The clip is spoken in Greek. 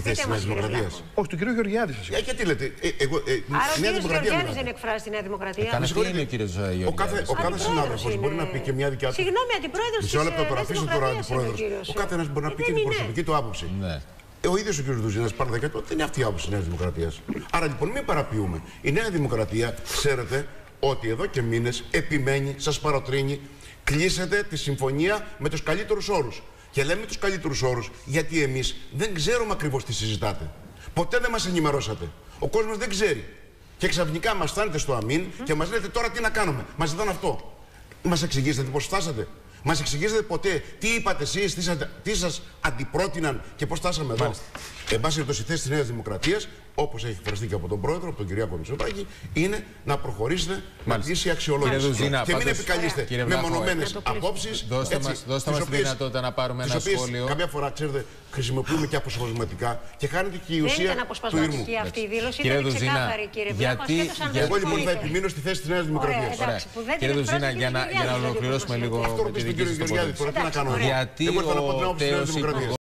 θέση της Νέας Δημοκρατίας? Όχι, του κ. Γεωργιάδη σας είπα. Γιατί λέτε, άρα ο κ. Γεωργιάδης δεν εκφράσει τη Νέα Δημοκρατία. Ο κάθε συνάδελφος μπορεί να πει και μια δικιά του. Συγγνώμη, αντιπρόεδρος της Νέας Δημοκρατίας. Ο καθένας μπορεί να πει και την προσωπική του άποψη. Ο ίδιος ο κ. Δουζίνας παραδέχεται ότι δεν είναι αυτή η άποψη της Νέας Δημοκρατίας. Άρα λοιπόν μην παραποιούμε. Η Νέα Δημοκρατία, ξέρετε ότι εδώ και μήνες επιμένει, σας παροτρύνει, κλείσετε τη συμφωνία με τους καλύτερους όρους. Και λέμε τους καλύτερους όρους γιατί εμείς δεν ξέρουμε ακριβώς τι συζητάτε. Ποτέ δεν μας ενημερώσατε. Ο κόσμος δεν ξέρει. Και ξαφνικά μας φτάνετε στο αμήν και μας λέτε τώρα τι να κάνουμε. Μας ζητάνε αυτό. Μας εξηγήσετε πώς φτάσατε? Μας εξηγήσετε ποτέ τι είπατε εσείς, τι σας αντιπρότειναν και πώς φτάσαμε εδώ? Εν πάση περιπτώσει, η θέση της Νέας Δημοκρατίας, όπως έχει εκφραστεί και από τον Πρόεδρο, από τον Κυριάκο Μητσοτάκη, είναι να προχωρήσετε με ίση αξιολόγηση. Και μην επικαλείστε μεμονωμένες απόψεις. Δώστε μας τη δυνατότητα να πάρουμε ένα σχόλιο. Κάποια φορά, ξέρετε, χρησιμοποιούμε και αποσπασματικά και χάνεται και η ουσία του ήρμου. Δεν ήταν αποσπασματική αυτή η δήλωση, ήταν ξεκάθαρη, κύριε Βλάχο. Εγώ λοιπόν θα επιμείνω στη θέση της Νέας Δημοκρατίας. Κύριε Δουζίνα, για να ολοκληρώσουμε λίγο. Αυτό ρωτήστε τον κύριο Γεωργιάδη τώρα, τι να κάνω εγώ. Γιατί ο